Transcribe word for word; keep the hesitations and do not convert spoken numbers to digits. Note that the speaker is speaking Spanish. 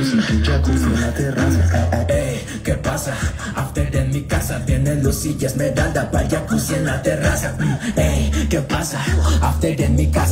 y tu jacuzzi en la terraza. Ey, ¿qué pasa? After en mi casa tiene luz y esmeralda para jacuzzi en la terraza. Ey, ¿qué pasa? After en mi casa.